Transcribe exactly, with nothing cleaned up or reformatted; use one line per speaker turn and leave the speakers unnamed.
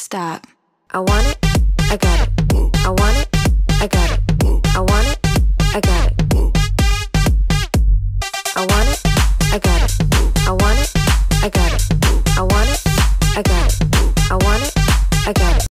stop.
I want it, I got it. I want it, I got it. I want it, I got it. I want it, I got it. I want it, I got it. I want it, I got it.